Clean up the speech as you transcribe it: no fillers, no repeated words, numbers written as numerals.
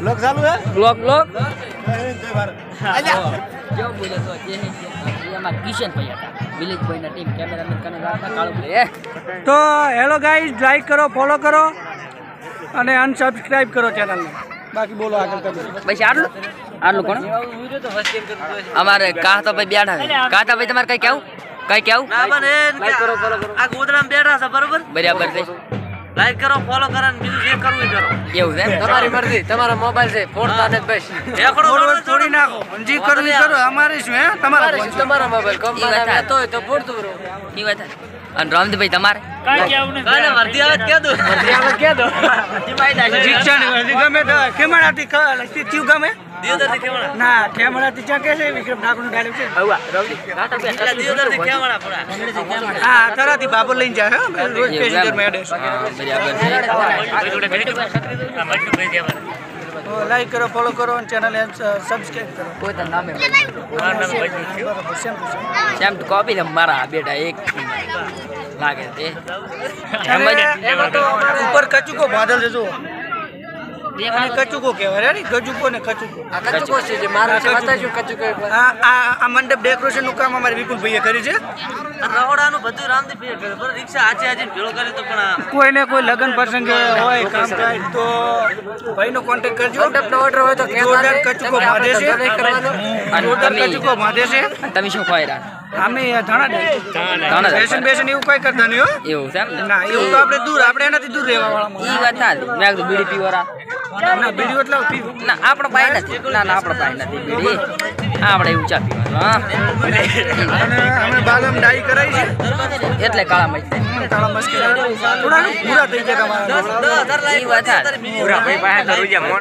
Blog ચાલુ હે blog જો બોલે તો જે એમાં કિશન ભાઈ હતા વિલેજ ભાઈના ટીમ કેમેરામેન કને રાખતા કાળું બોલે તો હેલો ગાઈઝ, લાઈક કરો, ફોલો કરો અને અનસબસ્ક્રાઇબ કરો ચેનલને. બાકી બોલો આગળ કરો. બસ આટલું કોણ અમારે કાહતો ભાઈ બેઠા છે. કાહતા ભાઈ તમારે કઈ કેવું લાઈક કરો, ફોલો કરો. આ ગોદરામાં બેઠા છે બરોબર બરાબર છે. લાઈક કરો ફોલો કરો અને બીજું જે કરવું એ કરો એવું છે તમારી મરજી તમારો મોબાઈલ છે ફોડતા ને બસ ફોડો છોડી નાખો, જી કરવું ઈ કરો. અમારે શું હે તમારા ફોન છે. તમારો મોબાઈલ કંપની લેતો હોય તો ફોડતું રહો ઈ વાત અને રામજીભાઈ તમારે કાલે વર્ધી આવે કે દો શિક્ષણ ગમે તો ખેમણાથી થયું ગમે દિયોદરથી કેવણા ના ખેમણાથી ચા કે છે વિક્રમ ઠાકોરનું ડાયલોગ છે. દિયોદરથી કેવણા પૂરા હા, થરાથી બાબર લઈને જાય હે રોજ પેસેન્જર મેડે. લાઈક કરો, ફોલો કરો અને ચેનલ સબસ્ક્રાઇબ કરો. કોઈ તો નામે બરાબર, same to same. Same to copy મારા બેટા એક લાગે છે ઉપર કચુકો બાદલ છે જો. અને કચુકો કહેવાય રે, ગજુકો ને કચુકો. આ કચુકો છે જે મારા છે બતાજો કચુકો આ મંડપ ડેકોરેશન નું કામ અમારે વિપુલભાઈએ કર્યું છે. રહોડાનું બધું રામથી પે કરે પર રિક્ષા આજે ભેળો કરે તો પણ કોઈને કોઈ લગ્ન પ્રસંગ હોય કામ થાય તો ભાઈનો કોન્ટેક્ટ કરજો. મંડપનો ઓર્ડર હોય તો જોરદાર કચુકો બાંધે છે. જોરદાર કચુકો બાંધે છે. તમે શું ખવાય અમે ધાણા બેસન એવું કઈ કરતા નહીં હો. એવું છે એમ ને? ના, એવું તો આપણે એનાથી દૂર રહેવા વાળા. ઈ વાત સાચી. મેં કીધું બીડી પીવરા ના, બીડી એટલા પીવું. ના આપણો પાય નથી. ના આપણે પાય નથી બીડી. આપણે એવું ચા પીવાનું. હા અને અમે બાદામ ડાઈ કરાવી છે. એટલે કાળા મય કાળા મસ્કી થોડા પૂરા થઈ ગયા તમારા. ઈ વાત સાચી.